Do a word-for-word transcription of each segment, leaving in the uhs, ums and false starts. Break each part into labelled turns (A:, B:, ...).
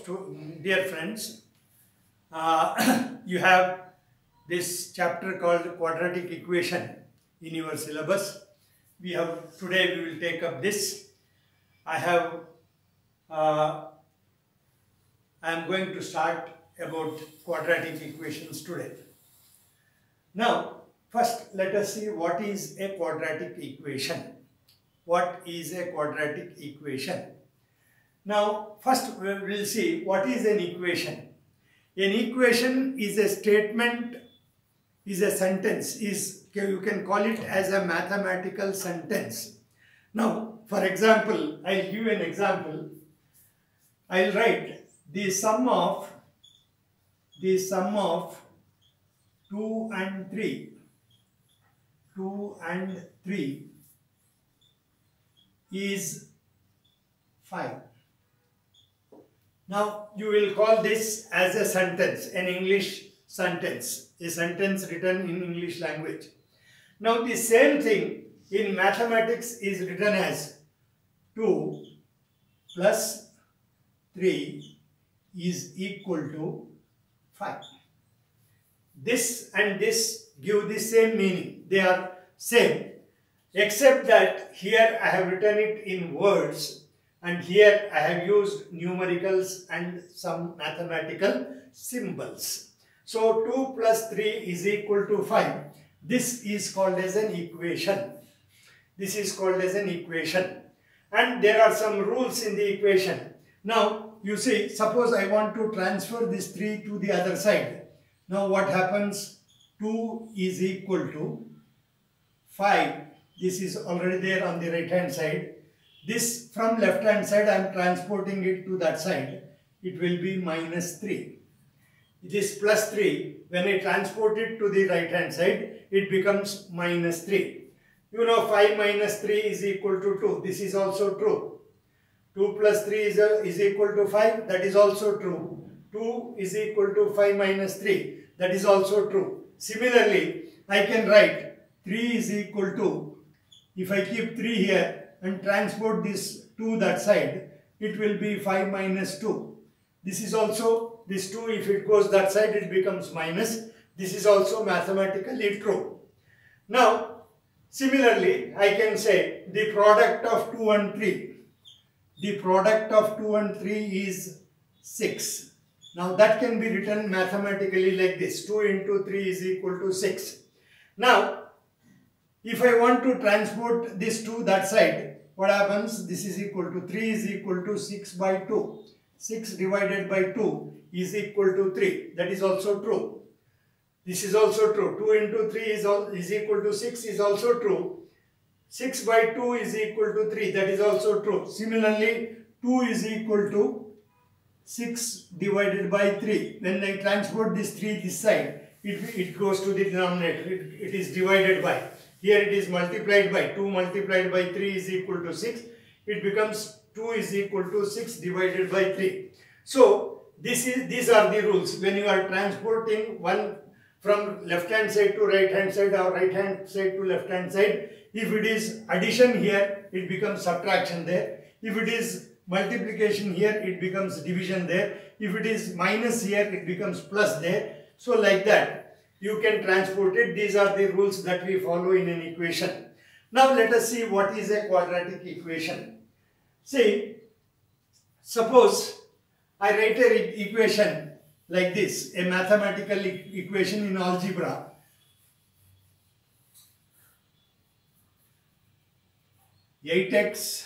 A: dear friends, uh, you have this chapter called quadratic equation in your syllabus. We have today we will take up this. I have uh, I am going to start about quadratic equations today. Now, first let us see what is a quadratic equation. What is a quadratic equation? Now, first we will see what is an equation. An equation is a statement, is a sentence, is you can call it as a mathematical sentence. Now, for example, I'll give you an example. I'll write the sum of the sum of two and three, two and three is five. Now, you will call this as a sentence, an English sentence, a sentence written in English language. Now, the same thing in mathematics is written as two plus three is equal to five. This and this give the same meaning. They are same, except that here I have written it in words and here I have used numericals and some mathematical symbols. So, two plus three is equal to five. This is called as an equation. This is called as an equation. And there are some rules in the equation. Now, you see, suppose I want to transfer this three to the other side. Now, what happens? two is equal to five. This is already there on the right hand side. This from left hand side I am transporting it to that side. It will be minus three. This plus three, when I transport it to the right hand side, it becomes minus three. You know five minus three is equal to two. This is also true. two plus three is, a, is equal to five. That is also true. two is equal to five minus three. That is also true. Similarly, I can write three is equal to, if I keep three here and transport this to that side, it will be five minus two. This is also, this two, if it goes that side, it becomes minus. This is also mathematically true. Now, similarly, I can say the product of two and three. The product of two and three is six. Now, that can be written mathematically like this. two into three is equal to six. Now, if I want to transport this to that side, what happens? This is equal to three is equal to six by two. six divided by two is equal to three. That is also true. This is also true. two into three is, all, is equal to six is also true. six by two is equal to three. That is also true. Similarly, two is equal to six divided by three. When I transport this three this side, it, it goes to the denominator. It, it is divided by. Here it is multiplied by two multiplied by three is equal to six. It becomes two is equal to six divided by three. So, this is these are the rules. When you are transporting one from left hand side to right hand side or right hand side to left hand side, if it is addition here, it becomes subtraction there. If it is multiplication here, it becomes division there. If it is minus here, it becomes plus there. So, like that, you can transport it. These are the rules that we follow in an equation. Now, let us see what is a quadratic equation. See, suppose I write an equation like this, a mathematical e equation in algebra. eight x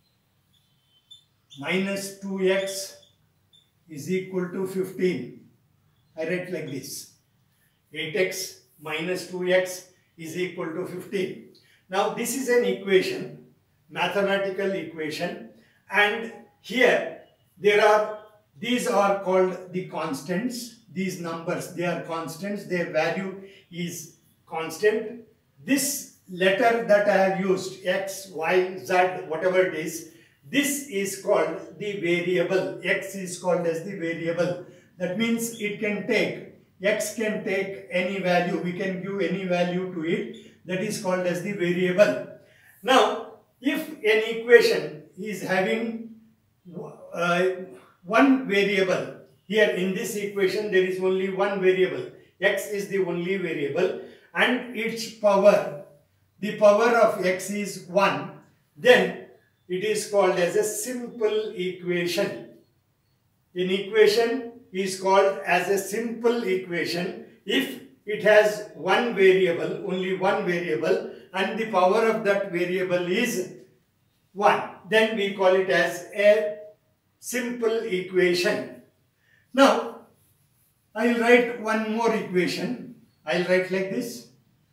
A: minus two x is equal to fifteen. I write like this. eight x minus two x is equal to fifteen. Now, this is an equation, mathematical equation, and here there are, these are called the constants. These numbers, they are constants, their value is constant. This letter that I have used, x, y, z, whatever it is, this is called the variable. X is called as the variable. That means it can take, x can take any value, we can give any value to it. That is called as the variable. Now, if an equation is having uh, one variable. Here in this equation there is only one variable. X is the only variable and its power, the power of x is one. Then it is called as a simple equation. An equation is called as a simple equation if it has one variable, only one variable, and the power of that variable is one. Then we call it as a simple equation. Now, I will write one more equation. I will write like this.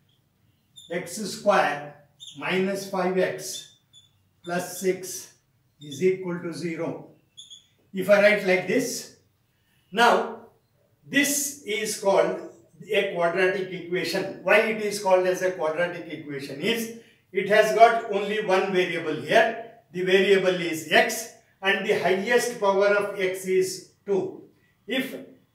A: X square minus five x plus six is equal to zero. If I write like this, now this is called a quadratic equation. Why it is called as a quadratic equation is, it has got only one variable here. The variable is x and the highest power of x is two. If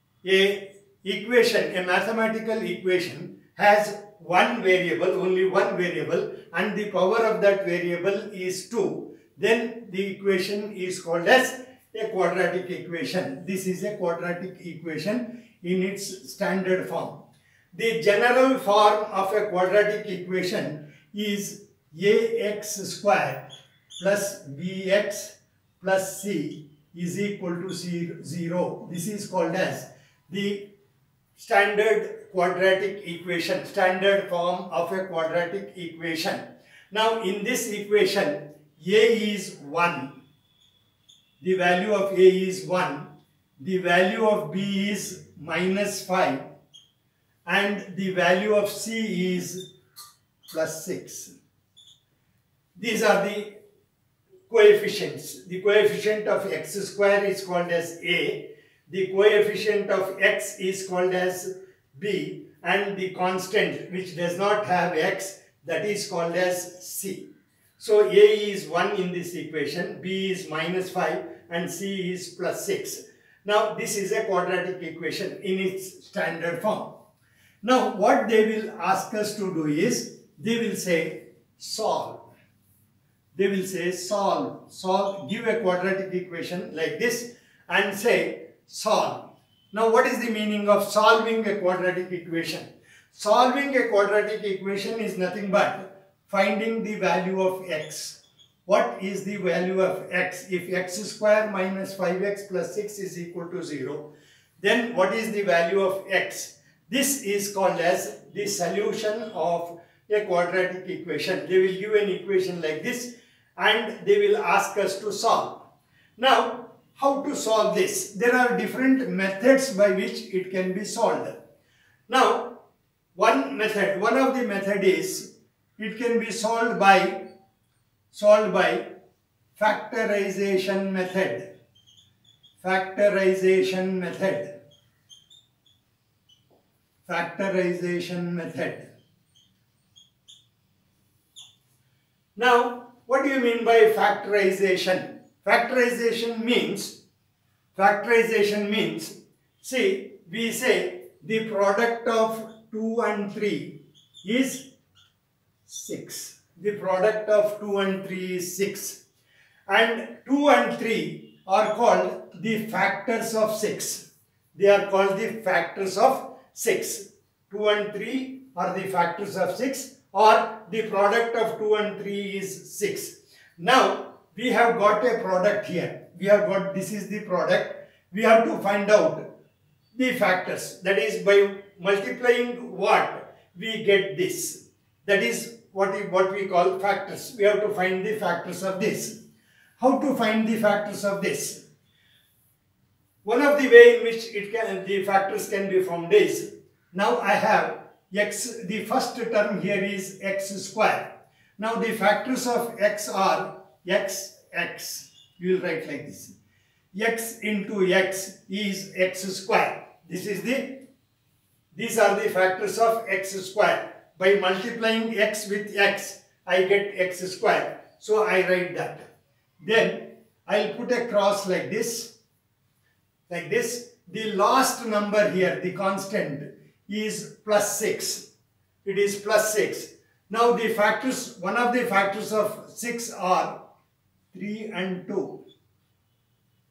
A: a equation, a mathematical equation has one variable, only one variable, and the power of that variable is two, then the equation is called as a quadratic equation. This is a quadratic equation in its standard form. The general form of a quadratic equation is ax square plus bx plus c is equal to zero. This is called as the standard quadratic equation, standard form of a quadratic equation. Now in this equation, a is one. The value of a is one. The value of b is minus five. And the value of c is plus six. These are the coefficients. The coefficient of x square is called as a. The coefficient of x is called as b. And the constant which does not have x, that is called as c. So a is one in this equation, b is minus five and c is plus six. Now this is a quadratic equation in its standard form. Now what they will ask us to do is, they will say solve. They will say solve, solve, give a quadratic equation like this and say solve. Now what is the meaning of solving a quadratic equation? Solving a quadratic equation is nothing but finding the value of x. What is the value of x? If x square minus five x plus six is equal to zero, then what is the value of x? This is called as the solution of a quadratic equation. They will give an equation like this and they will ask us to solve. Now, how to solve this? There are different methods by which it can be solved. Now, one method, one of the method is, it can be solved by, solved by factorization method. Factorization method. Factorization method. Now, what do you mean by factorization? Factorization means, factorization means, see, we say the product of two and three is six. The product of two and three is six. And two and three are called the factors of six. They are called the factors of six. two and three are the factors of six, or the product of two and three is six. Now, we have got a product here. We have got, this is the product. We have to find out the factors. That is, by multiplying what, we get this. That is what we, what we call factors. We have to find the factors of this. How to find the factors of this? One of the way in which it can, the factors can be found is, now I have x, the first term here is x square. Now the factors of x are x, x. You will write like this. X into x is x square. This is the, these are the factors of x square. By multiplying x with x, I get x square. So I write that. Then I'll put a cross like this. Like this. The last number here, the constant, is plus six. It is plus six. Now the factors, one of the factors of six are three and two.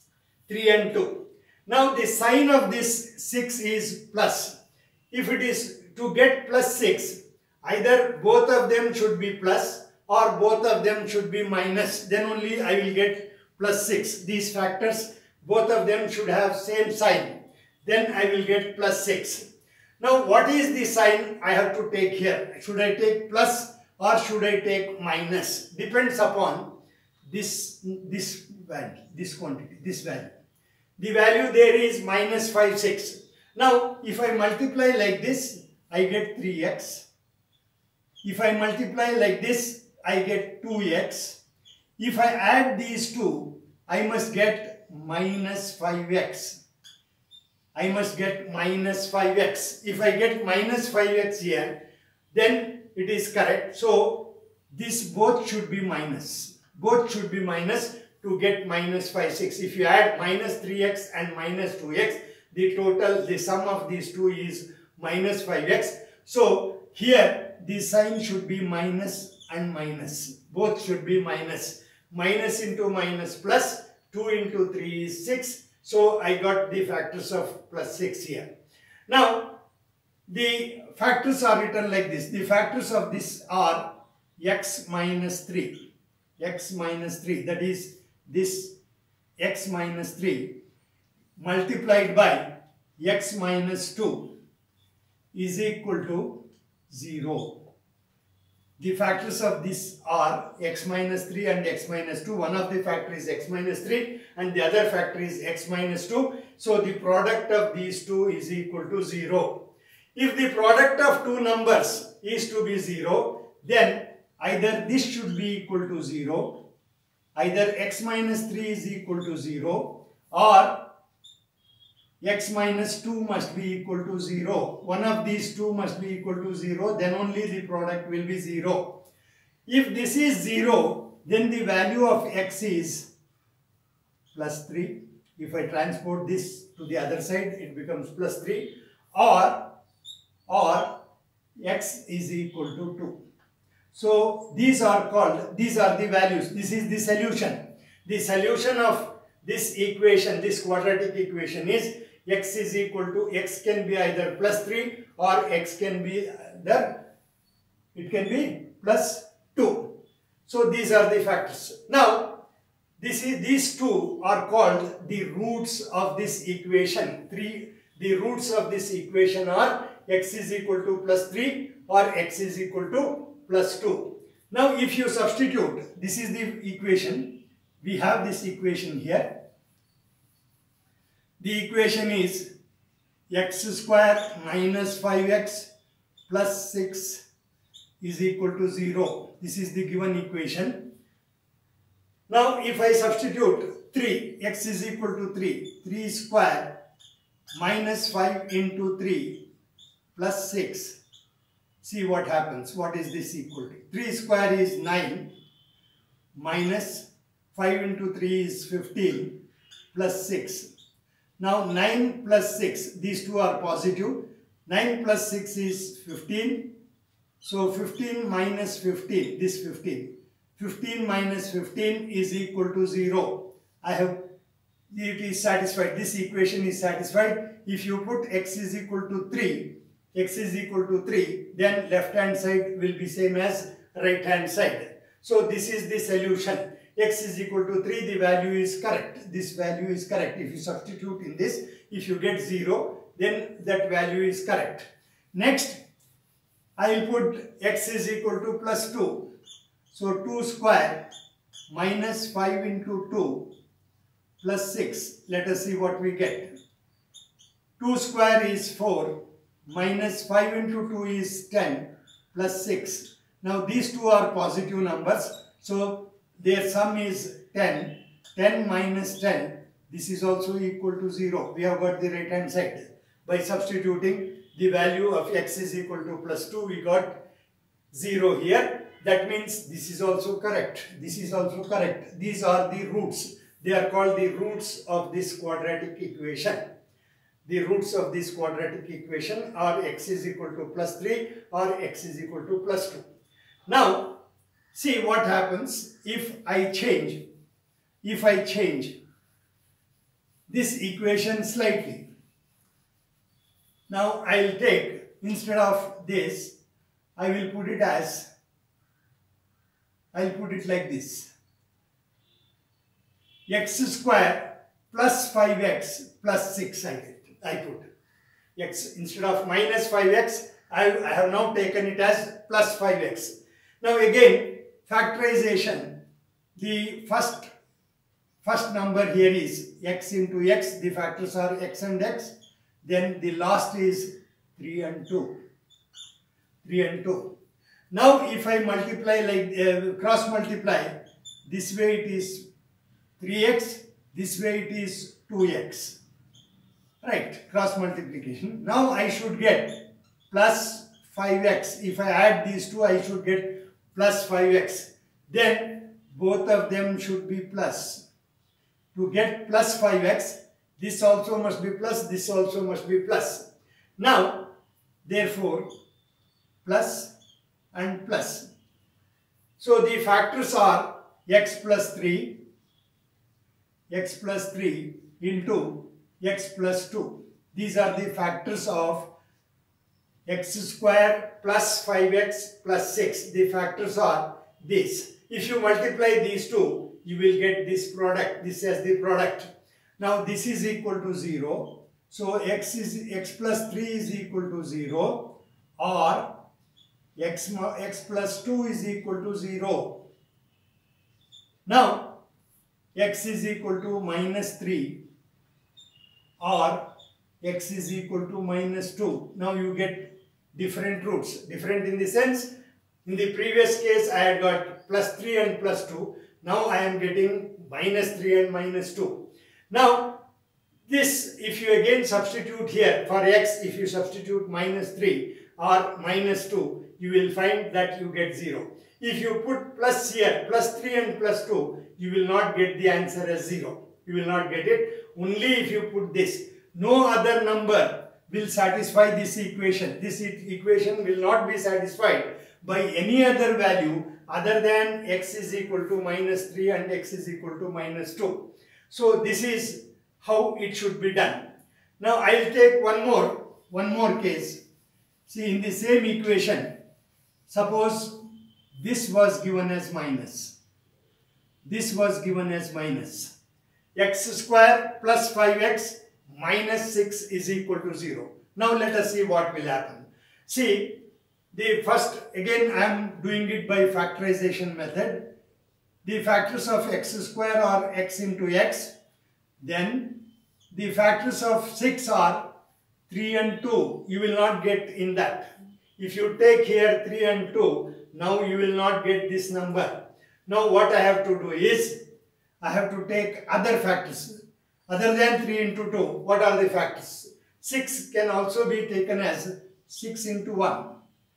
A: three and two. Now the sign of this six is plus. If it is to get plus six, either both of them should be plus or both of them should be minus. Then only I will get plus six. These factors, both of them should have same sign. Then I will get plus six. Now what is the sign I have to take here? Should I take plus or should I take minus? Depends upon this, this value, this quantity, this value. The value there is minus five, six. Now if I multiply like this, I get three x. If I multiply like this, I get two x. If I add these two, I must get minus five x. I must get minus five x. If I get minus five x here, then it is correct. So this both should be minus. Both should be minus to get minus five, six. If you add minus three x and minus two x, the total, the sum of these two is minus five x. So here the sign should be minus and minus. Both should be minus. Minus into minus plus, two into three is six. So I got the factors of plus six here. Now the factors are written like this. The factors of this are x minus three. X minus three, that is this x minus three multiplied by x minus two is equal to zero. The factors of this are x minus three and x minus two. One of the factor is x minus three and the other factor is x minus two. So the product of these two is equal to zero. If the product of two numbers is to be zero, then either this should be equal to zero, either x minus three is equal to zero, or x minus two must be equal to zero. One of these two must be equal to zero, then only the product will be zero. If this is zero, then the value of x is plus three. If I transport this to the other side, it becomes plus three, or, or x is equal to two. So these are called, these are the values. This is the solution. The solution of this equation, this quadratic equation is x is equal to, x can be either plus three or x can be either, it can be plus two. So these are the factors. Now this is, these two are called the roots of this equation. Three, the roots of this equation are x is equal to plus three or x is equal to plus two. Now if you substitute, this is the equation, we have this equation here. The equation is x square minus five x plus six is equal to zero. This is the given equation. Now if I substitute three, x is equal to three, three square minus five into three plus six. See what happens. What is this equal to? three square is nine minus five into three is fifteen plus six. Now nine plus six, these two are positive. nine plus six is fifteen. So fifteen minus fifteen, this fifteen. fifteen minus fifteen is equal to zero. I have, it is satisfied. This equation is satisfied. If you put x is equal to three, x is equal to three, then left hand side will be same as right hand side. So this is the solution. X is equal to three, the value is correct. This value is correct. If you substitute in this, if you get zero, then that value is correct. Next, I will put x is equal to plus two. So two square minus five into two plus six. Let us see what we get. two square is four. Minus five into two is ten plus six. Now these two are positive numbers. So their sum is ten. ten minus ten. This is also equal to zero. We have got the right hand side. By substituting the value of x is equal to plus two, we got zero here. That means this is also correct. This is also correct. These are the roots. They are called the roots of this quadratic equation. The roots of this quadratic equation are x is equal to plus three or x is equal to plus two. Now, see what happens if I change, if I change this equation slightly. Now I will take, instead of this, I will put it as, I will put it like this. X square plus five x plus six I get. I put x instead of minus five x, I, I have now taken it as plus five x. Now again, factorization, the first first number here is x into x, the factors are x and x, then the last is three and two. three and two. Now if I multiply, like uh, cross multiply, this way it is three x, this way it is two x. Right, cross multiplication. Now I should get plus five x. If I add these two, I should get plus five x. Then both of them should be plus. To get plus five x, this also must be plus, this also must be plus. Now, therefore, plus and plus. So the factors are x plus three, x plus three into x plus two. These are the factors of x square plus five x plus six. The factors are these. If you multiply these two, you will get this product, this as the product. Now this is equal to zero. So x is x plus three is equal to zero, or x, x plus two is equal to zero. Now x is equal to minus three, or x is equal to minus two. Now you get different roots. Different in the sense, in the previous case I had got plus three and plus two. Now I am getting minus three and minus two. Now this, if you again substitute here for x, if you substitute minus three or minus two, you will find that you get zero. If you put plus here, plus three and plus two, you will not get the answer as zero. You will not get it. Only if you put this. No other number will satisfy this equation. This e equation will not be satisfied by any other value other than x is equal to minus three and x is equal to minus two. So this is how it should be done. Now I will take one more, one more case. See, in the same equation, suppose this was given as minus. This was given as minus. X square plus five x minus six is equal to zero. Now let us see what will happen. See, the first, again I am doing it by factorization method. The factors of x square are x into x. Then the factors of six are three and two. You will not get in that. If you take here three and two, now you will not get this number. Now what I have to do is, I have to take other factors other than three into two. What are the factors? six can also be taken as six into one.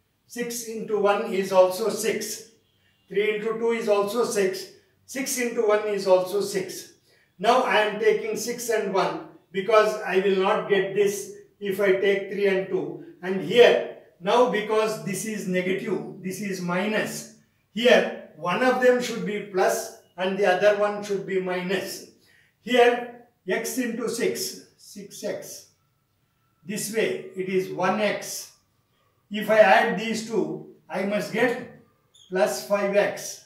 A: six into one is also six. three into two is also six. six into one is also six. Now I am taking six and one because I will not get this if I take three and two. And here, now because this is negative, this is minus. Here, one of them should be plus and the other one should be minus. Here, x into six, six x. This way, it is one x. If I add these two, I must get plus five x.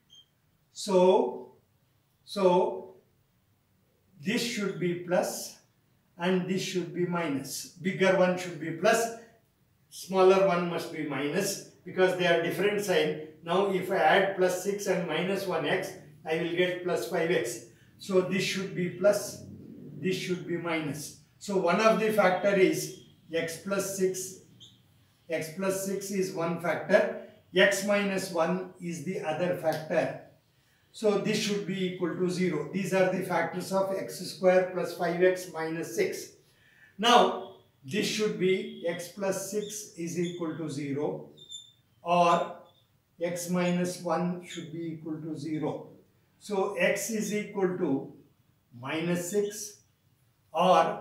A: So, so this should be plus and this should be minus. Bigger one should be plus, smaller one must be minus because they are different sign. Now if I add plus six and minus one x, I will get plus five x. So this should be plus, this should be minus. So one of the factor is x plus six. X plus six is one factor. X minus one is the other factor. So this should be equal to zero. These are the factors of x square plus five x minus six. Now this should be x plus six is equal to zero, or x minus one should be equal to zero. So x is equal to minus six, or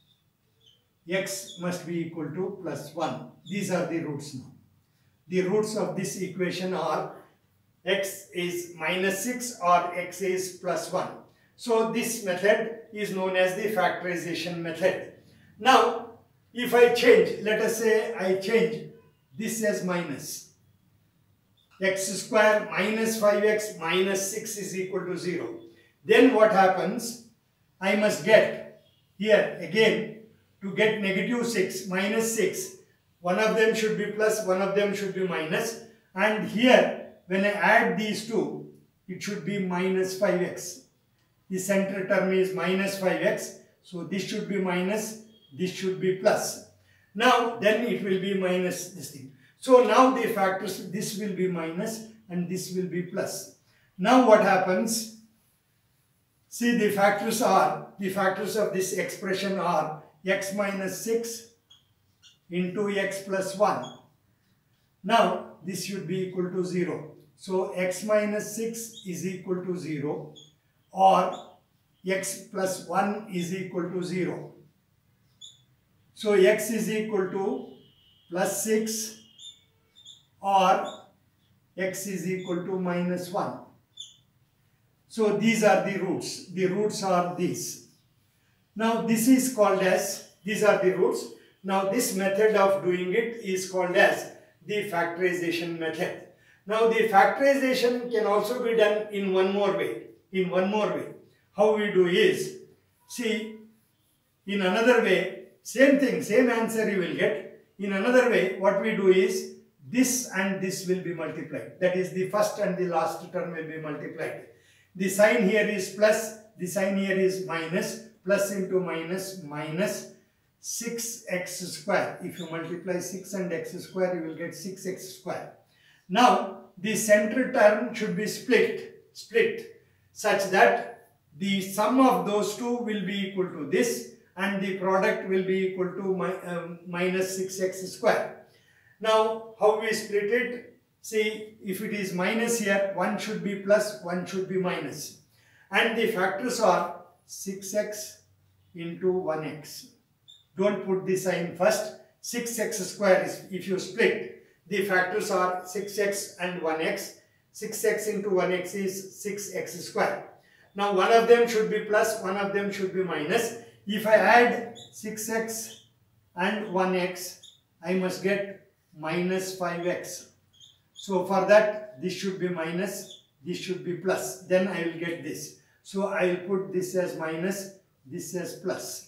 A: x must be equal to plus one. These are the roots now. The roots of this equation are x is minus six or x is plus one. So this method is known as the factorization method. Now if I change, let us say I change this as minus. X square minus five x minus six is equal to zero. Then what happens? I must get here again, to get negative six minus six, one of them should be plus, one of them should be minus, and here when I add these two, it should be minus five x. The center term is minus five x, so this should be minus, this should be plus. Now then it will be minus this thing. So now the factors, this will be minus and this will be plus. Now what happens? See, the factors are, the factors of this expression are x minus six into x plus one. Now this should be equal to zero. So x minus six is equal to zero, or x plus one is equal to zero. So x is equal to plus six, or x is equal to minus one. So these are the roots. The roots are these. Now this is called as, these are the roots. Now this method of doing it is called as the factorization method. Now the factorization can also be done in one more way. In one more way. How we do is, see, in another way, same thing, same answer you will get. In another way, what we do is, this and this will be multiplied. That is, the first and the last term will be multiplied. The sign here is plus, the sign here is minus, plus into minus, minus six x square. If you multiply six and x square, you will get six x square. Now, the center term should be split, split such that the sum of those two will be equal to this and the product will be equal to mi um, minus six x square. Now, how we split it? See, if it is minus here, one should be plus, one should be minus. And the factors are six x into one x. Don't put the sign first. six x square is, if you split, the factors are six x and one x. six x into one x is six x square. Now, one of them should be plus, one of them should be minus. If I add six x and one x, I must get minus five x. So for that, this should be minus, this should be plus. Then I will get this. So I will put this as minus, this as plus.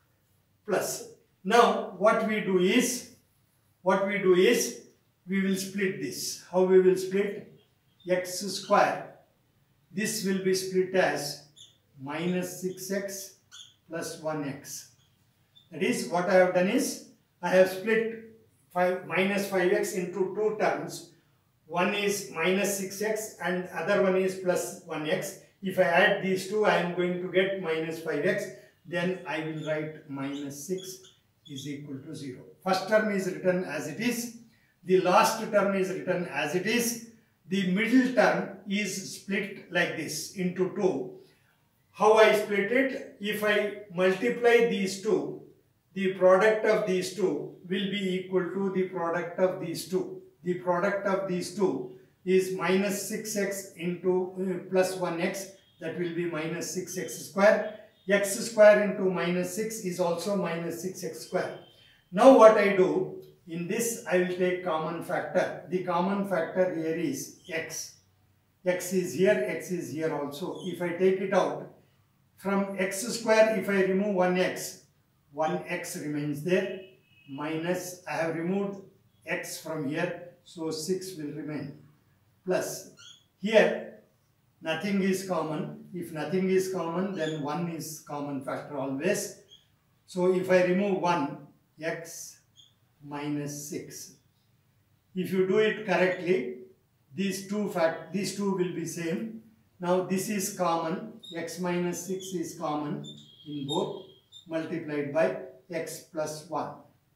A: Plus. Now what we do is, what we do is, we will split this. How we will split? X square. This will be split as minus six x plus one x. That is, what I have done is, I have split five, minus five x into two terms. One is minus six x and other one is plus one x. If I add these two, I am going to get minus five x. Then I will write minus six is equal to zero. First term is written as it is. The last term is written as it is. The middle term is split like this into two. How I split it? If I multiply these two, the product of these two will be equal to the product of these two. The product of these two is minus six x into uh, plus one x, that will be minus six x square. X square into minus six is also minus six x square. Now what I do, in this I will take common factor. The common factor here is x. X is here, x is here also. If I take it out, from x square, if I remove one x, one x remains there, minus, I have removed x from here, so six will remain, plus here nothing is common. If nothing is common, then one is common factor always. So if I remove one, x minus six. If you do it correctly, these two fact these two will be same. Now this is common, x minus six is common in both, multiplied by x plus one.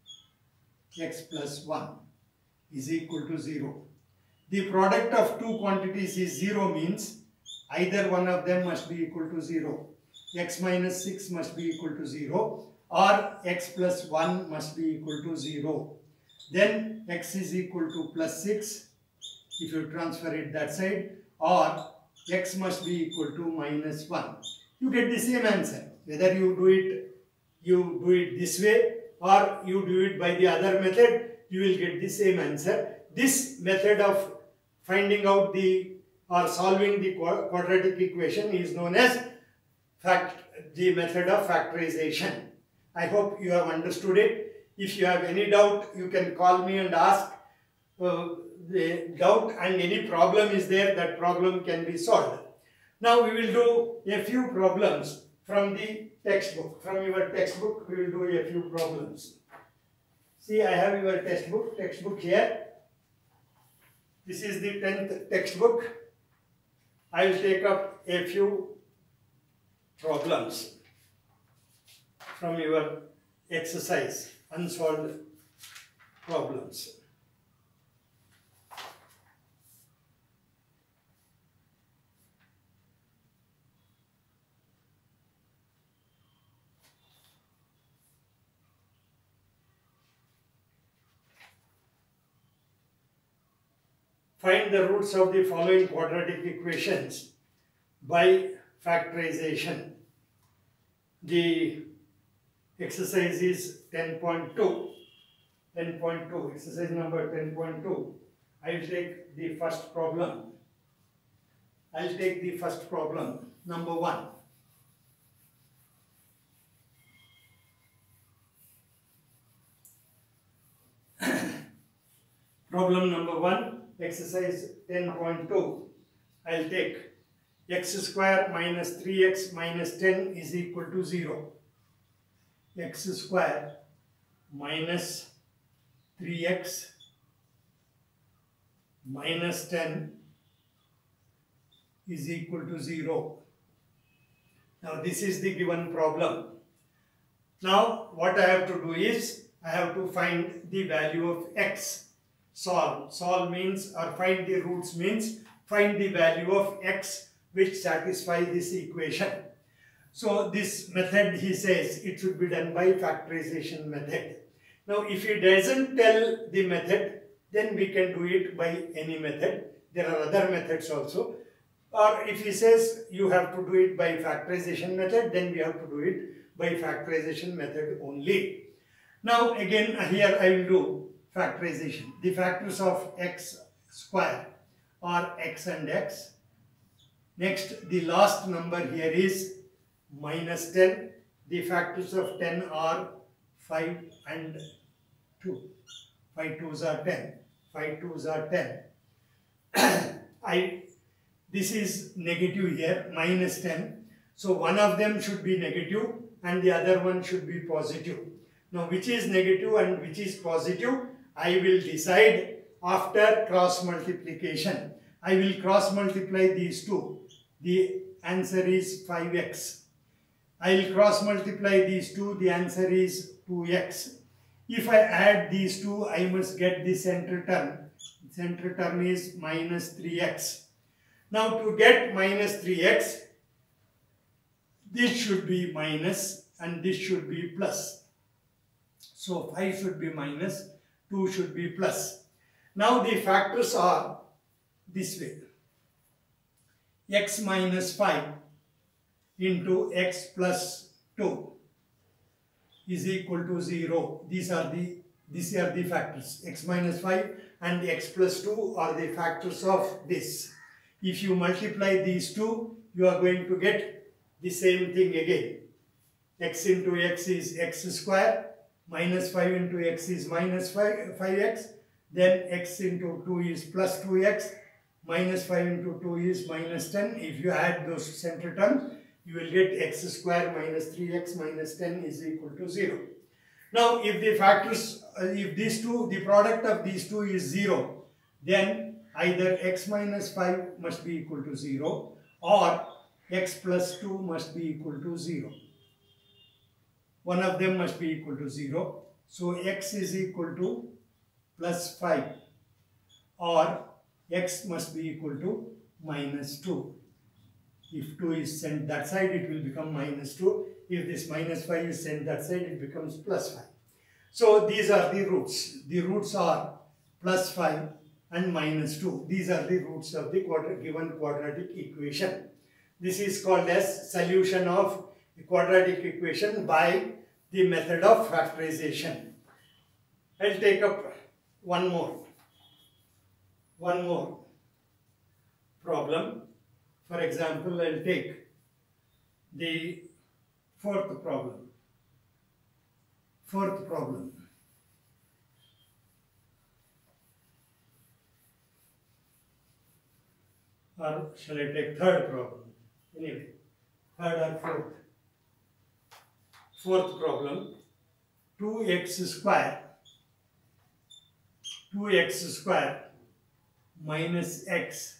A: X plus one is equal to zero. The product of two quantities is zero, means either one of them must be equal to zero. X minus six must be equal to zero, or x plus one must be equal to zero. Then x is equal to plus six if you transfer it that side, or x must be equal to minus one. you get the same answer. Whether you do it, you do it this way or you do it by the other method, you will get the same answer. This method of finding out the or solving the quadratic equation is known as fact, the method of factorization. I hope you have understood it. If you have any doubt, you can call me and ask uh, the doubt, and any problem is there, that problem can be solved. Now we will do a few problems from the textbook. From your textbook, we will do a few problems. See, I have your textbook, textbook here. This is the tenth textbook. I will take up a few problems from your exercise, unsolved problems. Find the roots of the following quadratic equations by factorization. The exercise is ten point two. ten point two, exercise number ten point two. I will take the first problem. I will take the first problem, number one. Problem number one, exercise ten point two. I will take x square minus three x minus ten is equal to zero. X square minus three x minus ten is equal to zero. Now this is the given problem. Now what I have to do is, I have to find the value of x. Solve. Solve means, or find the roots means, find the value of x which satisfy this equation. So this method, he says, it should be done by factorization method. Now if he doesn't tell the method, then we can do it by any method. There are other methods also. Or if he says you have to do it by factorization method, then we have to do it by factorization method only. Now again here I will do factorization. The factors of x square are x and x. Next, the last number here is minus ten. The factors of ten are five and two. five twos are ten. five twos are ten. I, this is negative here, minus ten. So one of them should be negative and the other one should be positive. Now which is negative and which is positive, I will decide after cross multiplication. I will cross multiply these two. The answer is five x. I will cross multiply these two. The answer is two x. If I add these two, I must get the center term. The center term is minus three x. Now to get minus three x, this should be minus and this should be plus. So five should be minus, two should be plus. Now the factors are this way. X minus five into x plus two is equal to zero. These are the these are the factors. X minus five and x plus two are the factors of this. If you multiply these two, you are going to get the same thing again. X into x is x square, minus five into x is minus five, five x, then x into two is plus two x, minus five into two is minus ten. If you add those center terms, you will get x square minus three x minus ten is equal to zero. Now if the factors, uh, if these two, the product of these two is zero, then either x minus five must be equal to zero or x plus two must be equal to zero. One of them must be equal to zero. So x is equal to plus five or x must be equal to minus two. If two is sent that side, it will become minus two. If this minus five is sent that side, it becomes plus five. So these are the roots. The roots are plus five and minus two. These are the roots of the quadra given quadratic equation. This is called as solution of the quadratic equation by the method of factorization. I'll take up one more. One more problem. For example, I'll take the fourth problem. Fourth problem. Or shall I take third problem? Anyway, third or fourth. Fourth problem. two x square. two x square minus x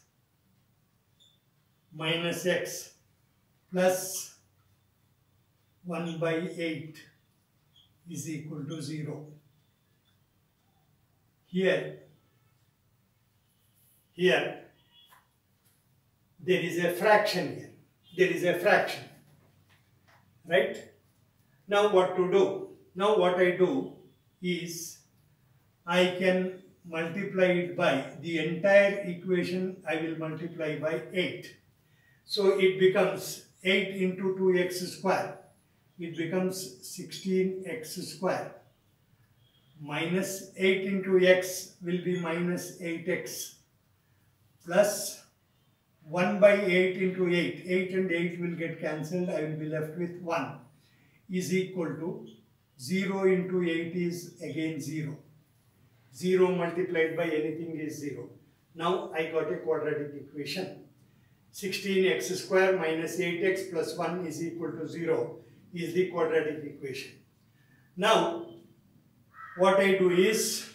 A: minus x plus one by eight is equal to zero. Here, here, there is a fraction here. There is a fraction. Right? Now what to do? Now what I do is I can multiply it by the entire equation. I will multiply by eight. So it becomes eight into two x square. It becomes sixteen x square. Minus eight into x will be minus eight x. Plus one by eight into eight. eight and eight will get cancelled. I will be left with one. Is equal to zero into eight is again zero. zero multiplied by anything is zero. Now I got a quadratic equation. sixteen x square minus eight x plus one is equal to zero is the quadratic equation. Now what I do is,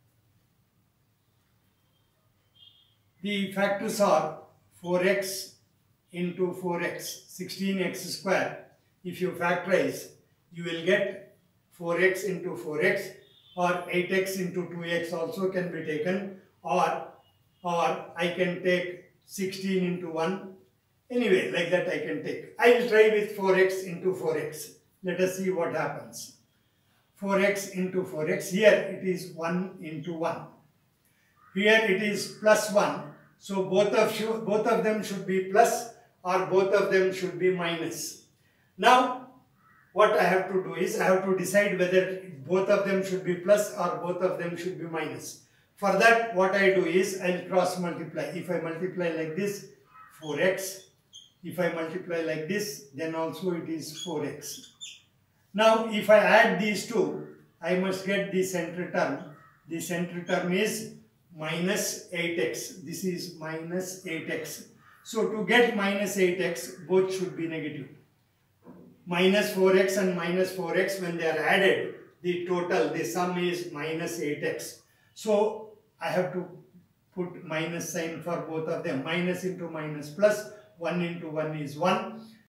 A: the factors are four x into four x, sixteen x square. If you factorize, you will get four x into four x, or eight x into two x also can be taken, or, or I can take sixteen into one. Anyway, like that I can take. I will try with four x into four x. Let us see what happens. four x into four x, here it is one into one. Here it is plus one. So both of, you, both of them should be plus, or both of them should be minus. Now what I have to do is I have to decide whether both of them should be plus or both of them should be minus. For that what I do is I will cross multiply. If I multiply like this, four x. If I multiply like this, then also it is four x. Now if I add these two, I must get the center term. The center term is minus eight x. This is minus eight x. So to get minus eight x, both should be negative. Minus four x and minus four x, when they are added, the total, the sum is minus eight x. So I have to put minus sign for both of them. Minus into minus plus, one into one is one.